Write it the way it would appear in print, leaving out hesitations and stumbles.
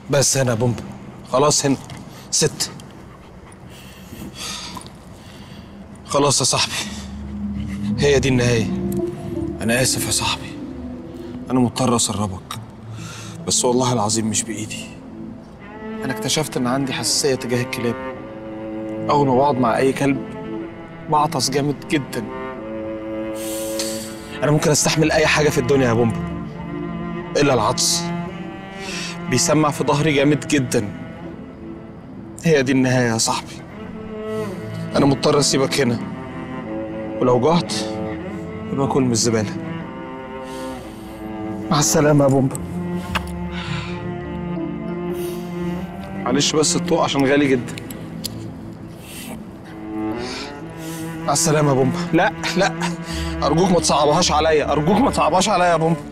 بس هنا يا بومبا، خلاص هنا ست. خلاص يا صاحبي، هي دي النهاية. أنا آسف يا صاحبي، أنا مضطر أسربك، بس والله العظيم مش بإيدي. أنا اكتشفت إن عندي حساسية تجاه الكلاب. أول ما بقعد مع أي كلب بعطس جامد جدا. أنا ممكن أستحمل أي حاجة في الدنيا يا بومبا إلا العطس، بيسمع في ظهري جامد جدا. هي دي النهاية يا صاحبي، أنا مضطر أسيبك هنا، ولو جعت يبقى كل من الزبالة. مع السلامة يا بومبا. معلش بس الطوق عشان غالي جدا. مع السلامة يا بومبا. لا لا، أرجوك ما تصعبهاش عليا، أرجوك ما تصعبهاش عليا يا بومبا.